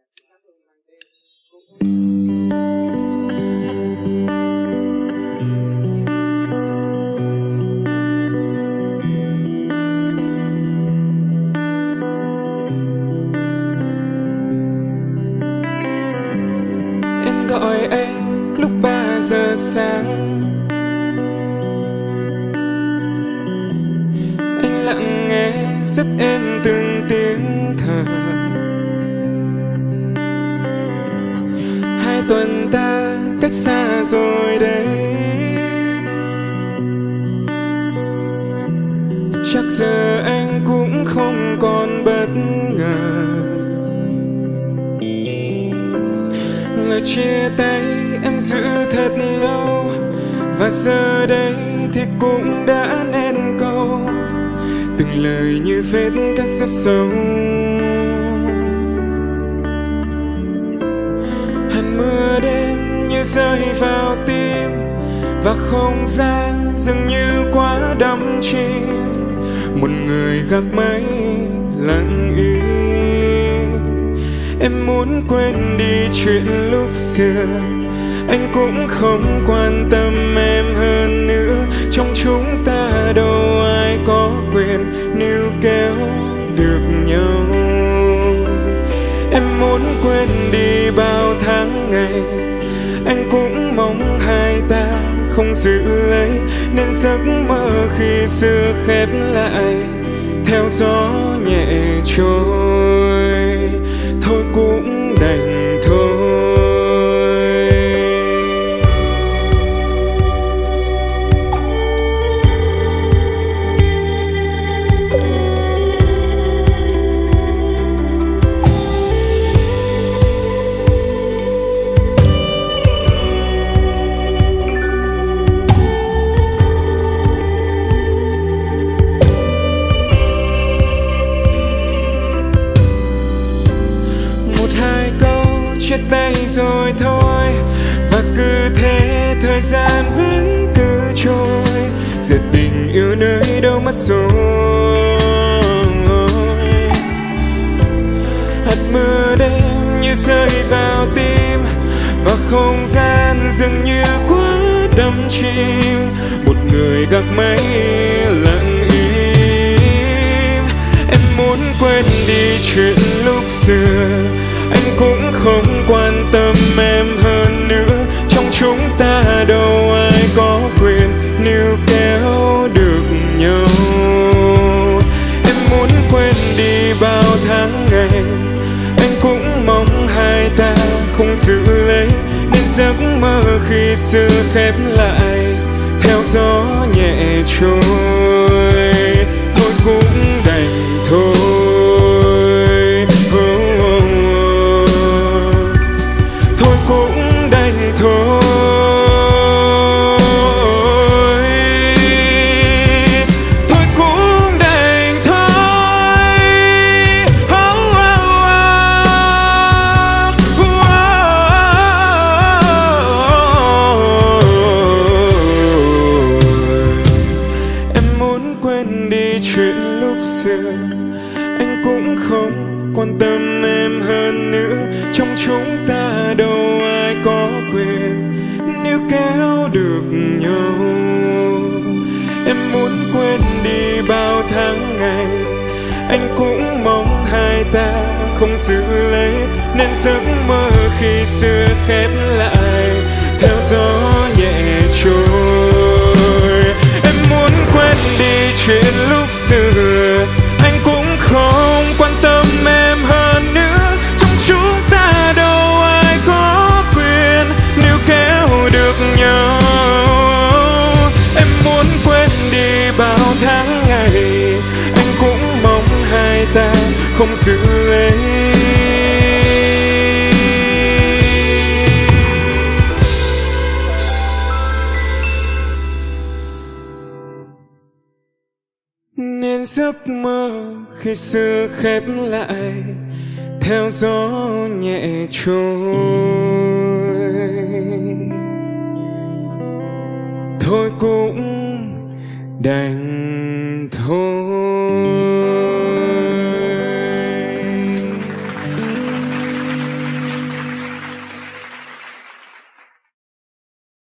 Em gọi anh lúc 3 giờ sáng, anh lặng nghe rất êm từng tiếng thở. 2 tuần ta cách xa rồi đấy, chắc giờ anh cũng không còn bất ngờ. Lời chia tay em giữ thật lâu, và giờ đây thì cũng đã nên câu. Từng lời như vết cắt rất sâu, hàn mưa đêm như rơi vào tim, và không gian dường như quá đắm chìm. Một người gác máy lặng im, em muốn quên đi chuyện lúc xưa. Anh cũng không quan tâm em hơn nữa, trong chúng ta đâu ai có quyền níu kéo được nhau. Em muốn quên đi bao tháng ngày, anh cũng mong hai ta không giữ lấy, nên giấc mơ khi xưa khép lại theo gió nhẹ trôi. Thôi cũng đành thôi. Chia tay rồi thôi, và cứ thế thời gian vẫn cứ trôi. Giờ tình yêu nơi đâu mất rồi. Hạt mưa đêm như rơi vào tim, và không gian dường như quá đắm chìm. Một người gác máy lặng im, em muốn quên đi chuyện lúc xưa. Anh cũng không quan tâm em hơn nữa, trong chúng ta đâu ai có quyền níu kéo được nhau. Em muốn quên đi bao tháng ngày, anh cũng mong hai ta không giữ lấy, nên giấc mơ khi xưa khép lại theo gió nhẹ trôi. Thôi cũng đành thôi. Chuyện lúc xưa anh cũng không quan tâm em hơn nữa, trong chúng ta đâu ai có quyền níu kéo được nhau. Em muốn quên đi bao tháng ngày, anh cũng mong hai ta không giữ lấy, nên giấc mơ khi xưa khép lại theo gió nhẹ trôi. Em muốn quên đi chuyện lúc xưa, anh cũng không quan tâm em hơn nữa, trong chúng ta đâu ai có quyền níu kéo được nhau. Em muốn quên đi bao tháng ngày, anh cũng mong hai ta không giữ lấy. Nên giấc mơ khi xưa khép lại theo gió nhẹ trôi. Thôi cũng đành thôi.